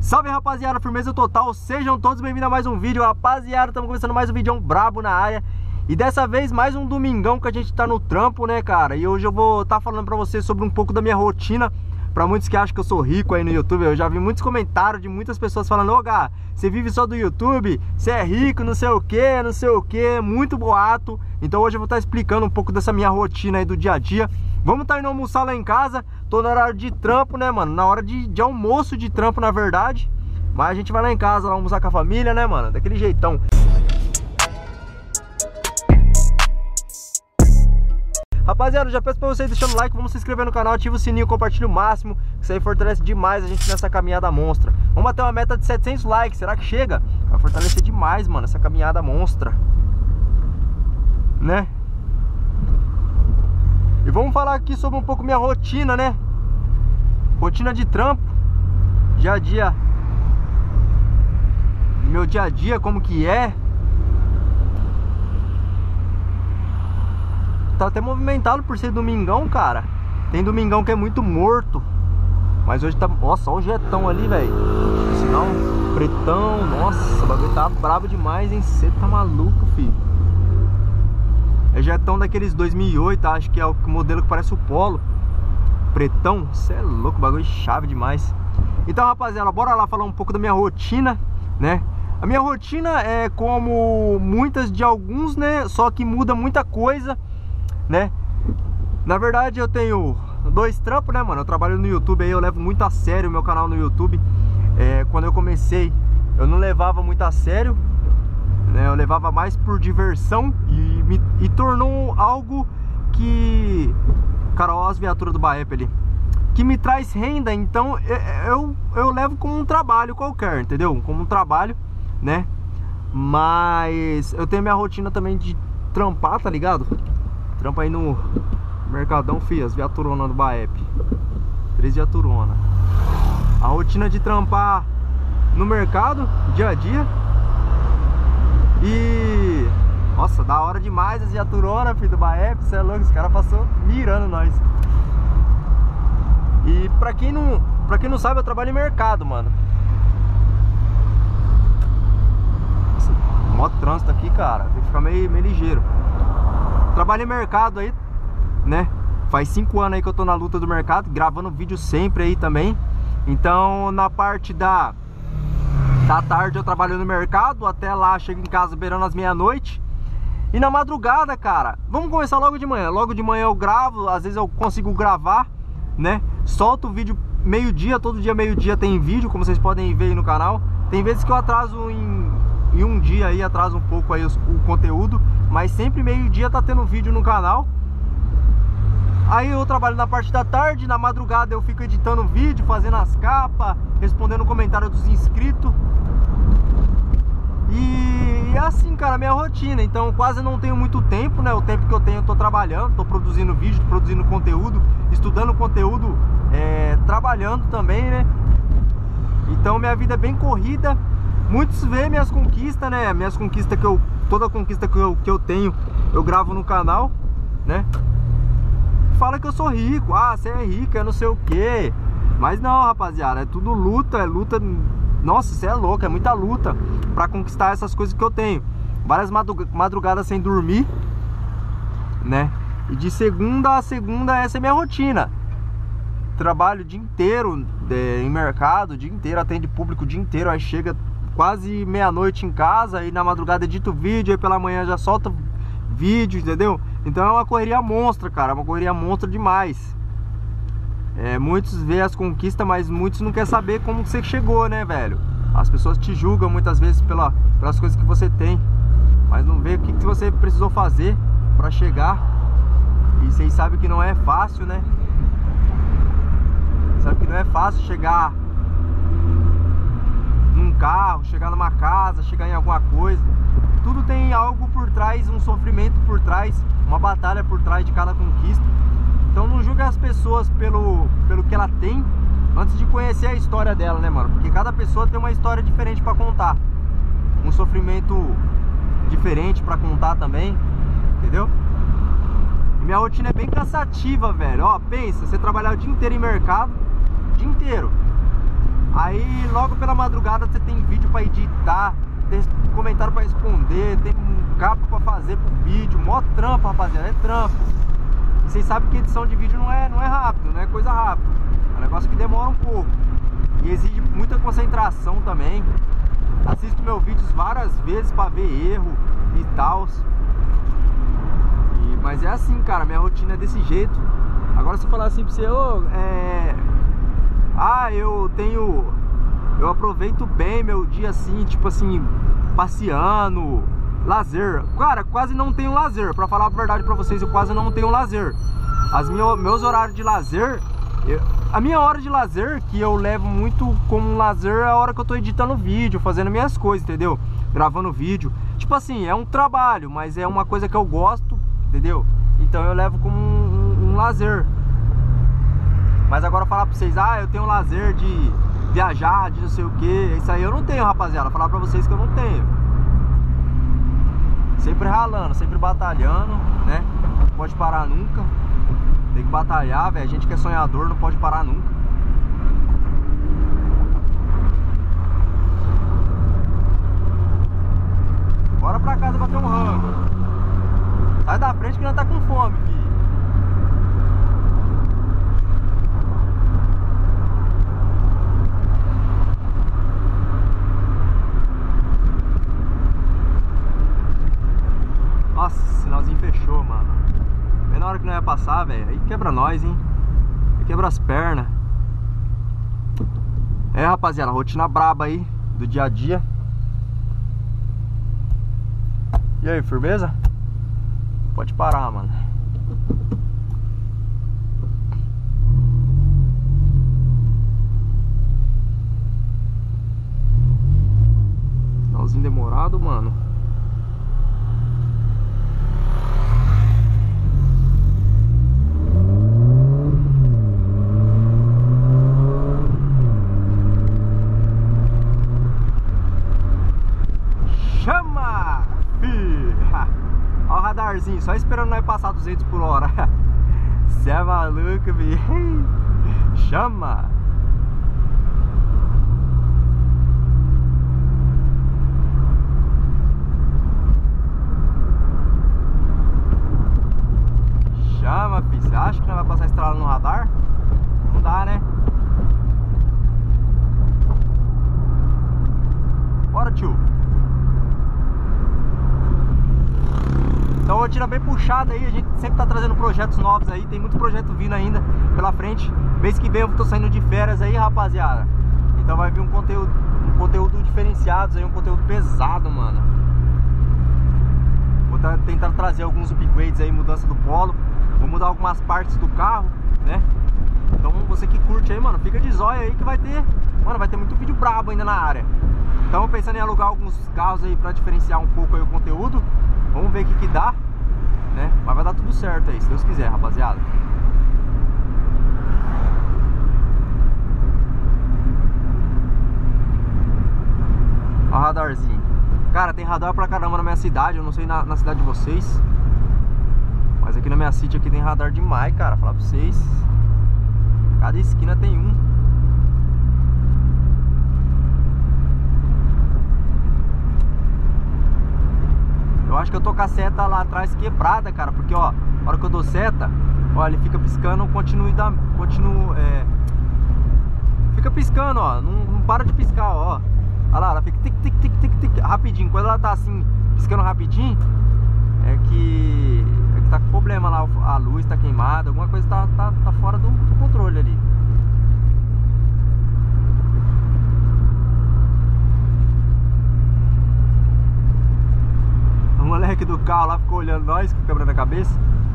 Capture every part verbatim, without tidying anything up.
Salve rapaziada, firmeza total, sejam todos bem-vindos a mais um vídeo. Rapaziada, estamos começando mais um vídeo brabo na área. E dessa vez mais um domingão que a gente tá no trampo, né cara. E hoje eu vou estar tá falando pra vocês sobre um pouco da minha rotina. Pra muitos que acham que eu sou rico aí no YouTube, eu já vi muitos comentários de muitas pessoas falando: ô Gá, você vive só do YouTube, você é rico, não sei o que, não sei o que, muito boato. Então hoje eu vou estar tá explicando um pouco dessa minha rotina aí do dia a dia. Vamos estar tá indo almoçar lá em casa. Tô na hora de trampo, né, mano? Na hora de, de almoço de trampo, na verdade. Mas a gente vai lá em casa, lá almoçar com a família, né, mano? Daquele jeitão. Rapaziada, já peço pra vocês deixando o like, vamos se inscrever no canal, ativa o sininho, compartilha o máximo. Isso aí fortalece demais a gente nessa caminhada monstra. Vamos bater uma meta de setecentos likes, será que chega? Vai fortalecer demais, mano, essa caminhada monstra, né? E vamos falar aqui sobre um pouco minha rotina, né? Rotina de trampo, dia a dia, meu dia a dia, como que é. Tá até movimentado por ser domingão, cara. Tem domingão que é muito morto, mas hoje tá... Nossa, olha o jetão ali, velho. Sinal pretão. Nossa, o bagulho tá brabo demais, hein? Você tá maluco, filho. É jetão daqueles dois mil e oito, acho que é o modelo que parece o Polo. Pretão, você é louco, o bagulho é chave demais. Então, rapaziada, bora lá falar um pouco da minha rotina, né? A minha rotina é como muitas de alguns, né? Só que muda muita coisa, né? Na verdade eu tenho dois trampos, né, mano? Eu trabalho no YouTube aí, eu levo muito a sério o meu canal no YouTube. é, Quando eu comecei eu não levava muito a sério, né? Eu levava mais por diversão e, me, e tornou algo que... Cara, olha as viaturas do Baep ali, que me traz renda. Então eu, eu, eu levo como um trabalho qualquer, entendeu? Como um trabalho, né? Mas eu tenho minha rotina também de trampar, tá ligado? Trampa aí no Mercadão, fi, as viaturonas do Baep. Três viaturonas. A rotina de trampar no mercado, dia a dia. E... Nossa, da hora demais as viaturonas, fi, do Baep. Você é louco, os caras passou mirando nós. E pra quem não, pra quem não sabe, eu trabalho em mercado, mano. Nossa, mó trânsito aqui, cara. Tem que ficar meio, meio ligeiro. Trabalho em mercado aí, né? Faz cinco anos aí que eu tô na luta do mercado, gravando vídeo sempre aí também. Então, na parte da da tarde eu trabalho no mercado, até lá chego em casa beirando as meia-noite. E na madrugada, cara, vamos começar logo de manhã. Logo de manhã eu gravo, às vezes eu consigo gravar, né? Solto o vídeo meio-dia, todo dia meio-dia tem vídeo, como vocês podem ver aí no canal. Tem vezes que eu atraso em, em um dia aí, atraso um pouco aí o, o conteúdo, mas sempre meio-dia tá tendo vídeo no canal. Aí eu trabalho na parte da tarde, na madrugada eu fico editando vídeo, fazendo as capas, respondendo comentário dos inscritos. E é assim, cara, a minha rotina. Então quase não tenho muito tempo, né? O tempo que eu tenho eu tô trabalhando, tô produzindo vídeo, tô produzindo conteúdo, estudando conteúdo, é, trabalhando também, né? Então minha vida é bem corrida. Muitos veem minhas conquistas, né? Minhas conquistas que eu... Toda conquista que eu, que eu tenho, eu gravo no canal, né? Fala que eu sou rico. Ah, você é rico, é não sei o que. Mas não, rapaziada, é tudo luta, é luta... Nossa, você é louco, é muita luta pra conquistar essas coisas que eu tenho. Várias madrugadas sem dormir, né? E de segunda a segunda essa é minha rotina. Trabalho o dia inteiro é, em mercado, o dia inteiro, atende público o dia inteiro. Aí chega quase meia-noite em casa, aí na madrugada edito vídeo, aí pela manhã já solta vídeo, entendeu? Então é uma correria monstra, cara, uma correria monstra demais. É, muitos veem as conquistas, mas muitos não querem saber como você chegou, né, velho? As pessoas te julgam muitas vezes pela, pelas coisas que você tem, mas não vê o que, que você precisou fazer pra chegar. E vocês sabem que não é fácil, né? Sabe que não é fácil chegar num carro, chegar numa casa, chegar em alguma coisa. Tudo tem algo por trás, um sofrimento por trás, uma batalha por trás de cada conquista. Então não julgue as pessoas pelo, pelo que ela tem antes de conhecer a história dela, né, mano? Porque cada pessoa tem uma história diferente pra contar, um sofrimento diferente pra contar também, entendeu? E minha rotina é bem cansativa, velho. Ó, pensa, você trabalhar o dia inteiro em mercado, o dia inteiro. Aí logo pela madrugada você tem vídeo pra editar, tem comentário pra responder, tem capa pra fazer pro vídeo, mó trampo, rapaziada, é trampo. E vocês sabem que edição de vídeo não é, não é rápido, não é coisa rápida, é um negócio que demora um pouco e exige muita concentração também. Assisto meus vídeos várias vezes pra ver erro e tal. E, mas é assim, cara, minha rotina é desse jeito. Agora se eu falar assim pra você, ô, é... ah, eu tenho... eu aproveito bem meu dia assim, tipo assim, passeando, lazer. Cara, quase não tenho lazer, pra falar a verdade pra vocês, eu quase não tenho lazer. As minhas, meus horários de lazer, eu, a minha hora de lazer, que eu levo muito como lazer, é a hora que eu tô editando vídeo, fazendo minhas coisas, entendeu? Gravando vídeo. Tipo assim, é um trabalho, mas é uma coisa que eu gosto, entendeu? Então eu levo como um, um, um lazer. Mas agora falar pra vocês, ah, eu tenho lazer de viajar, de não sei o que, isso aí eu não tenho, rapaziada. Falar pra vocês que eu não tenho. Sempre ralando, sempre batalhando, né? Não pode parar nunca. Tem que batalhar, velho. A gente que é sonhador não pode parar nunca. Bora pra casa bater um rango. Sai da frente que nós tá com fome, filho. Nossa, o sinalzinho fechou, mano. Bem na hora que não ia passar, velho. Aí quebra nós, hein. Aí quebra as pernas. É, rapaziada, rotina braba aí do dia a dia. E aí, firmeza? Pode parar, mano. Sinalzinho demorado, mano. Chama, fi! Ó o radarzinho, só esperando nós passar duzentos por hora. Cê é maluco, fi! Chama! Chama, fi! Você acha que não vai passar estrada no radar? Não dá, né? Bora, tio! Então rotina bem puxada aí, a gente sempre tá trazendo projetos novos aí, tem muito projeto vindo ainda pela frente. Mês que vem eu tô saindo de férias aí, rapaziada. Então vai vir um conteúdo, um conteúdo diferenciado aí, um conteúdo pesado, mano. Vou tá, tentar trazer alguns upgrades aí, mudança do polo. Vou mudar algumas partes do carro, né? Então você que curte aí, mano, fica de zóio aí que vai ter, mano, vai ter muito vídeo brabo ainda na área. Então pensando em alugar alguns carros aí pra diferenciar um pouco aí o conteúdo. Vamos ver o que que dá, né? Mas vai dar tudo certo aí, se Deus quiser, rapaziada. Ó o radarzinho. Cara, tem radar pra caramba na minha cidade. Eu não sei na, na cidade de vocês, mas aqui na minha city aqui tem radar demais, cara. Falar pra vocês, cada esquina tem um. Eu acho que eu tô com a seta lá atrás quebrada, cara. Porque, ó, na hora que eu dou seta, ó, ele fica piscando, continue da, continuo, é... fica piscando, ó. Não, não para de piscar, ó. Olha lá, ela fica tic, tic, tic, tic, tic, rapidinho. Quando ela tá assim, piscando rapidinho, é que, é que tá com problema lá. A luz tá queimada, alguma coisa tá, tá, tá fora do, do controle ali. O moleque do carro lá ficou olhando nós com câmera na cabeça.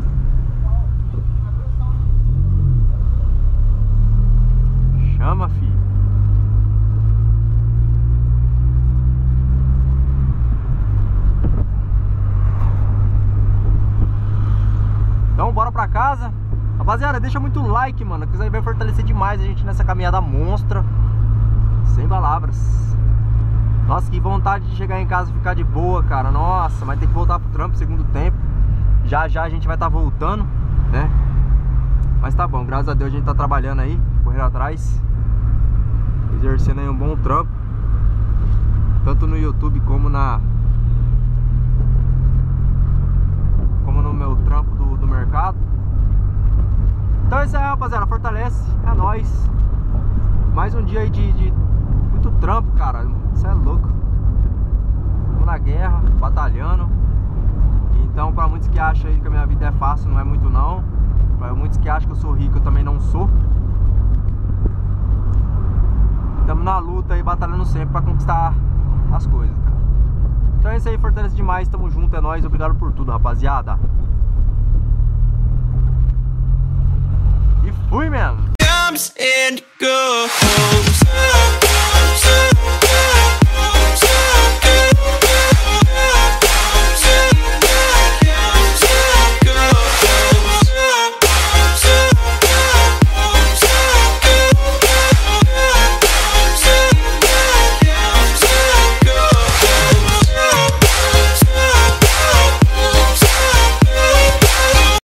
Chama, filho. Então bora pra casa. Rapaziada, deixa muito like, mano, que isso aí vai fortalecer demais a gente nessa caminhada monstra. Sem palavras. Nossa, que vontade de chegar em casa e ficar de boa, cara. Nossa, mas tem que voltar pro trampo segundo tempo. Já já a gente vai estar tá voltando, né? Mas tá bom, graças a Deus a gente tá trabalhando aí, correndo atrás. exercendo aí um bom trampo, tanto no YouTube como na como no meu trampo do, do mercado. Então é isso aí, rapaziada, fortalece, é nóis. Mais um dia aí de, de muito trampo, cara, isso é louco. Estamos na guerra, batalhando. Então pra muitos que acham aí que a minha vida é fácil, não é muito não. Pra muitos que acham que eu sou rico, eu também não sou. Estamos na luta aí, batalhando sempre pra conquistar as coisas, cara. Então é isso aí, fortalece demais, tamo junto, é nóis, obrigado por tudo, rapaziada. E fui mesmo! Comes and goes.